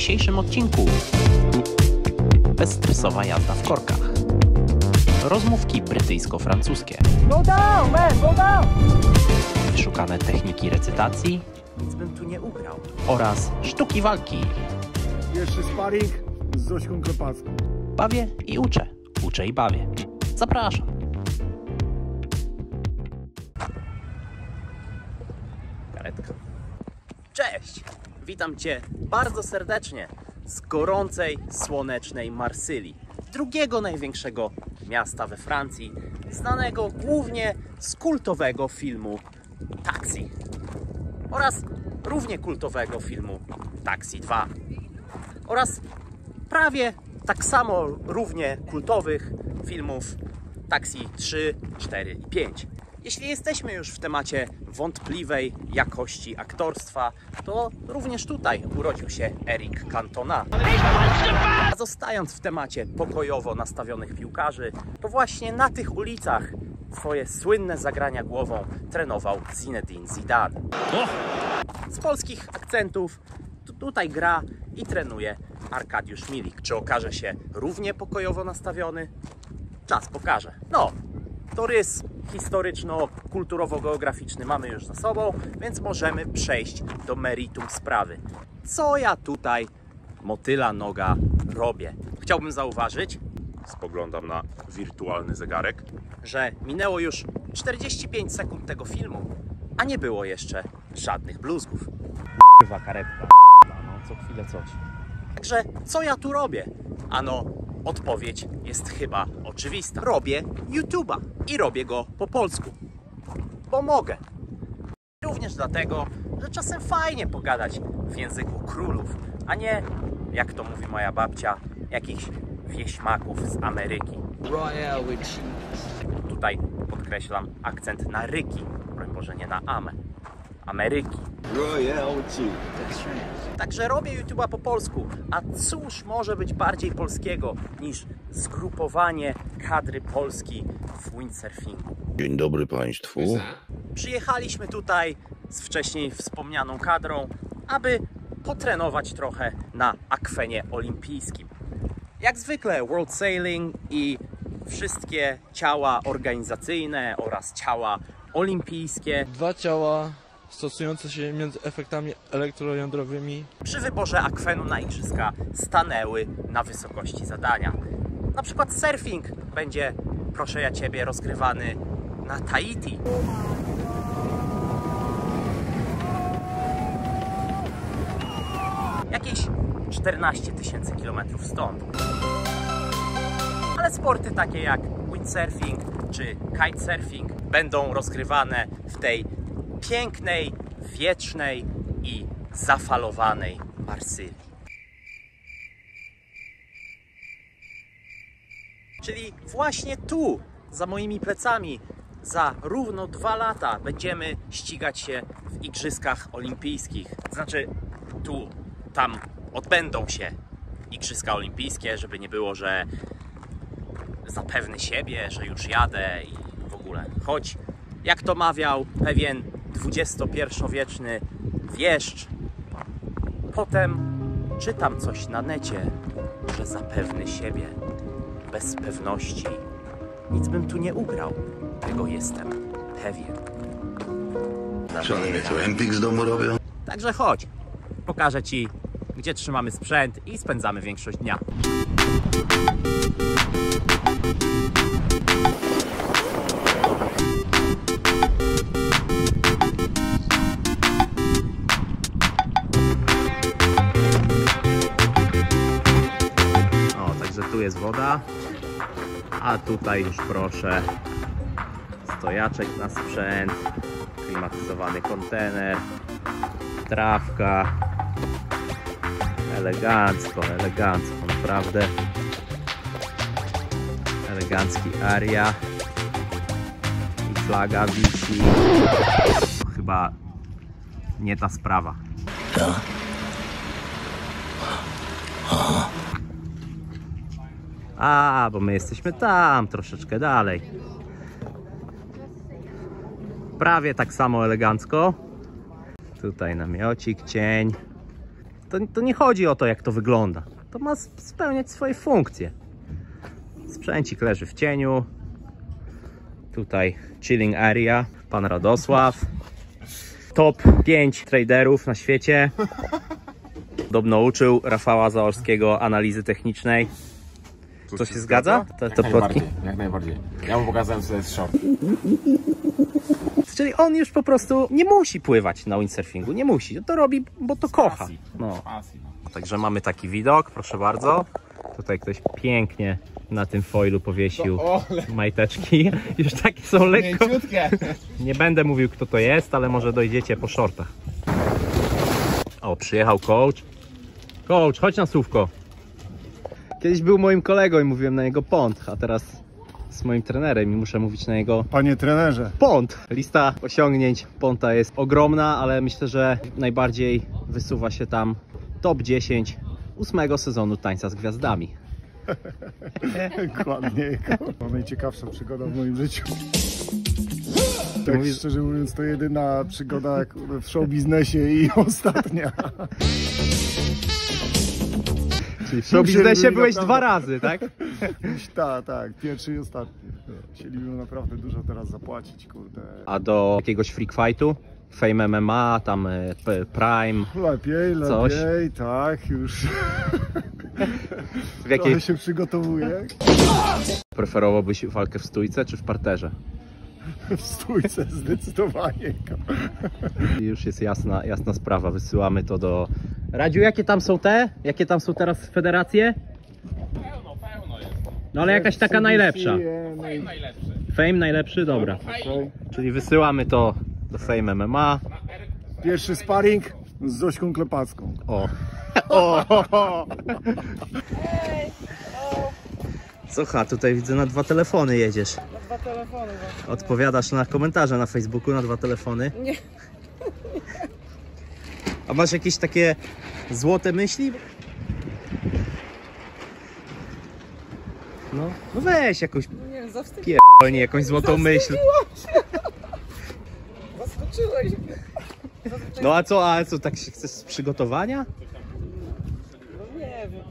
dzisiejszym odcinku bezstresowa jazda w korkach, rozmówki brytyjsko-francuskie, Go down, man, go down! wyszukane techniki recytacji, Nic bym tu nie ugrał. oraz sztuki walki. Jeszcze sparring z Zośką Klepacką. Bawię i uczę, uczę i bawię. Zapraszam. Karetka. Cześć! Witam Cię bardzo serdecznie z gorącej, słonecznej Marsylii, drugiego największego miasta we Francji, znanego głównie z kultowego filmu Taxi oraz równie kultowego filmu Taxi 2 oraz prawie tak samo równie kultowych filmów Taxi 3, 4 i 5. Jeśli jesteśmy już w temacie wątpliwej jakości aktorstwa, to również tutaj urodził się Eric Cantona. A zostając w temacie pokojowo nastawionych piłkarzy, to właśnie na tych ulicach swoje słynne zagrania głową trenował Zinedine Zidane. Z polskich akcentów tutaj gra i trenuje Arkadiusz Milik. Czy okaże się równie pokojowo nastawiony? Czas pokaże. No, to rys historyczno-kulturowo-geograficzny mamy już za sobą, więc możemy przejść do meritum sprawy. Co ja tutaj, motyla noga, robię? Chciałbym zauważyć, spoglądam na wirtualny zegarek, że minęło już 45 sekund tego filmu, a nie było jeszcze żadnych bluzgów. Kurwa karetka, no co chwilę coś. Także co ja tu robię? Ano, odpowiedź jest chyba oczywista. Robię YouTube'a i robię go po polsku, bo mogę. Również dlatego, że czasem fajnie pogadać w języku królów, a nie, jak to mówi moja babcia, jakichś wieśmaków z Ameryki. Royale with cheese. Tutaj podkreślam akcent na ryki, broń Boże nie na amę. Ameryki. Royale with cheese. That's right. Także robię YouTube'a po polsku, a cóż może być bardziej polskiego niż zgrupowanie kadry Polski w windsurfingu. Dzień dobry Państwu. Przyjechaliśmy tutaj z wcześniej wspomnianą kadrą, aby potrenować trochę na akwenie olimpijskim. Jak zwykle World Sailing i wszystkie ciała organizacyjne oraz ciała olimpijskie Dwa ciała stosujące się między efektami elektrojądrowymi. przy wyborze akwenu na igrzyska stanęły na wysokości zadania. Na przykład surfing będzie, proszę ja Ciebie, rozgrywany na Tahiti. Jakieś 14 000 kilometrów stąd. Ale sporty takie jak windsurfing czy kitesurfing będą rozgrywane w tej pięknej, wiecznej i zafalowanej Marsylii. Czyli właśnie tu, za moimi plecami, za równo 2 lata będziemy ścigać się w Igrzyskach Olimpijskich. Znaczy, tam odbędą się Igrzyska Olimpijskie, żeby nie było, że zapewny siebie, że już jadę i w ogóle. Choć, jak to mawiał pewien XXI-wieczny wieszcz, potem czytam coś na necie, że zapewny siebie, bez pewności nic bym tu nie ugrał, tego jestem pewien. Co oni mnie tu empik z domu robią? Także chodź, pokażę Ci, gdzie trzymamy sprzęt i spędzamy większość dnia. O, także tu jest woda, a tutaj już proszę stojaczek na sprzęt, klimatyzowany kontener, trawka. Elegancko, elegancko, naprawdę elegancki aria i flaga wisi. Chyba nie ta sprawa. A, bo my jesteśmy tam, troszeczkę dalej. Prawie tak samo elegancko. Tutaj namiocik, cień. To nie chodzi o to, jak to wygląda. To ma spełniać swoje funkcje. Sprzęcik leży w cieniu. Tutaj chilling area, pan Radosław. Top 5 traderów na świecie. Podobno uczył Rafała Zaorskiego analizy technicznej. To się zgadza? Te plotki? Jak najbardziej. Ja mu pokazałem, co to jest short. Czyli on już po prostu nie musi pływać na windsurfingu, nie musi. To robi, bo to kocha. No. Także mamy taki widok, proszę bardzo. Tutaj ktoś pięknie na tym foilu powiesił majteczki. Już takie są lekko. Nie będę mówił, kto to jest, ale może dojdziecie po shortach. O, przyjechał coach. Coach, chodź na słówko. Kiedyś był moim kolegą i mówiłem na jego pont, a teraz z moim trenerem i muszę mówić na jego Panie trenerze. pont. Lista osiągnięć ponta jest ogromna, ale myślę, że najbardziej wysuwa się tam top 10 8. sezonu Tańca z Gwiazdami. Dokładnie. To najciekawsza przygoda w moim życiu. Tak szczerze mówiąc, to jedyna przygoda w show biznesie i ostatnia. Czyli w show biznesie byłeś dwa razy, tak? Tak, pierwszy i ostatni. Chcieliby naprawdę dużo teraz zapłacić, kurde. A do jakiegoś freak fightu? Fame MMA, tam Prime. Lepiej, coś. tak, już. W jakiej Trochę się przygotowuję. preferowałbyś walkę w stójce czy w parterze? W stójce zdecydowanie. I już jest jasna sprawa, wysyłamy to do... Radziu, jakie tam są teraz federacje? Pełno jest. No ale jakaś taka najlepsza. Fame najlepszy. Fame najlepszy? Dobra. Czyli wysyłamy to do Fame MMA. Pierwszy sparring z Zośką Klepacką. O. Słuchaj, tutaj widzę, na 2 telefony jedziesz. Na 2 telefony właśnie. Odpowiadasz na komentarze na Facebooku na 2 telefony? Nie. A masz jakieś takie złote myśli? No weź jakąś No nie wiem, pierdolnie, jakąś złotą myśl. zaskoczyłeś mnie. No a co, tak się chcesz z przygotowania? No nie wiem.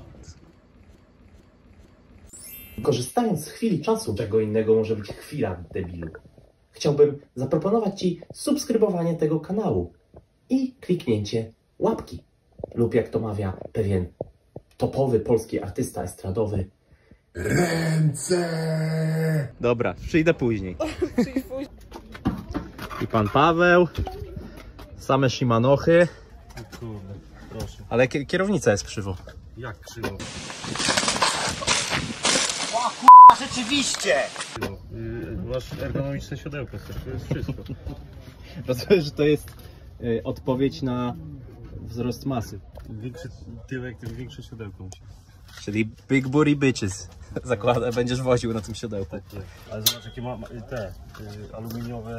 Korzystając z chwili czasu, czego innego może być chwila, debilu, chciałbym zaproponować Ci subskrybowanie tego kanału i kliknięcie łapki. Lub jak to mawia pewien topowy polski artysta estradowy, Ręce! Dobra, przyjdę później. Przyjdź później. I pan Paweł. Same Shimanochy. Kurde, proszę. Ale kierownica jest krzywo. Jak krzywo? Rzeczywiście! Masz ergonomiczne siodełko, to jest wszystko. Rozumiem, że to jest odpowiedź na wzrost masy. Większy tyłek, tym większe siodełko musi. Czyli big booty bitches. Zakładam, będziesz woził na tym siodełku. Ale zobacz, jakie ma te aluminiowe...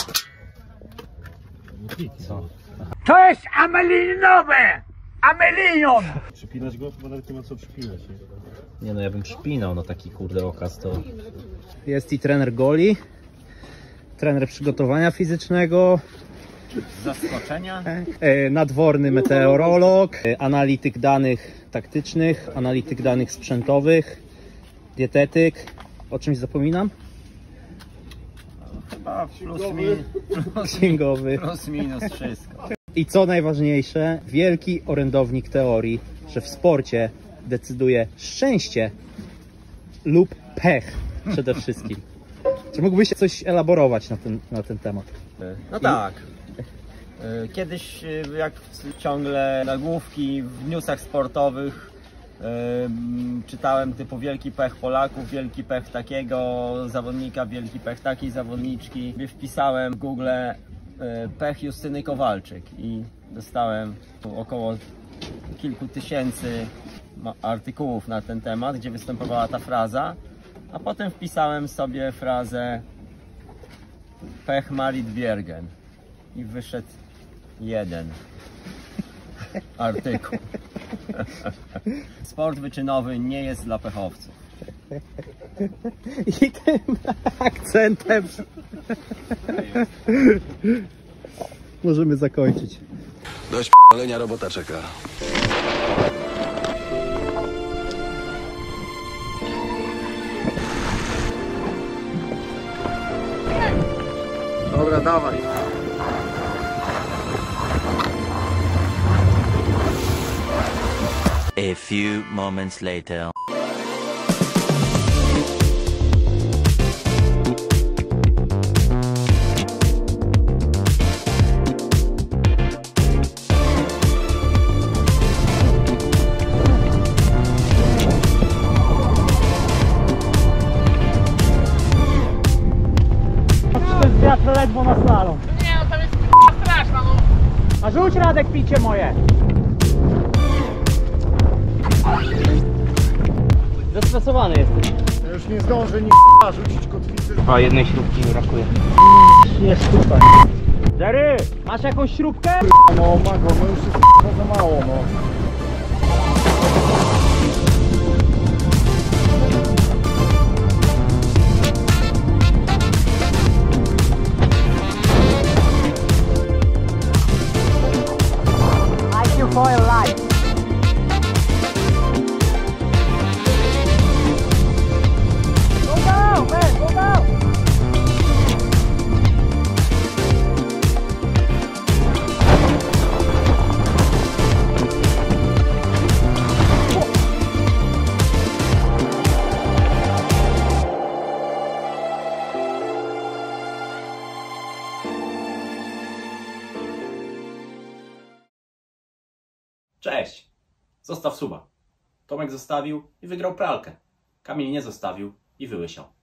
Co? To jest amelinowe! Amelinion! Przypinać go? Chyba nawet nie ma co przypinać, nie? Nie no, ja bym przypinał, no taki kurde okaz to... Jest i trener Goli, trener przygotowania fizycznego, zaskoczenia, nadworny meteorolog, analityk danych taktycznych, analityk danych sprzętowych, dietetyk. O czymś zapominam? Chyba plus minus wszystko. I co najważniejsze, wielki orędownik teorii, że w sporcie decyduje szczęście lub pech przede wszystkim. Czy mógłbyś coś elaborować na ten temat? No tak. Kiedyś, jak ciągle nagłówki w newsach sportowych czytałem typu wielki pech Polaków, wielki pech takiego zawodnika, wielki pech takiej zawodniczki. Wpisałem w Google pech Justyny Kowalczyk i dostałem około kilku tysięcy artykułów na ten temat, gdzie występowała ta fraza, a potem wpisałem sobie frazę pech Marit Bjergen i wyszedł jeden artykuł. Sport wyczynowy nie jest dla pechowców. I tym akcentem możemy zakończyć. Dość p***lenia, robota czeka. Dobra, dawaj. A few moments later. Wiatr ledwo na slalom. Nie, no tam jest straszna, no. A rzuć, Radek, picie moje. Zestresowany jesteś. Ja już nie zdążę rzucić kotwicy. O, jednej śrubki mi brakuje. Jest tutaj. Jerry, masz jakąś śrubkę? No mago, no już jest za mało, no. IQ Foil Light. Go down, man, go down. Cześć! Zostaw suba. Tomek zostawił i wygrał pralkę. Kamil nie zostawił i wyłysiał.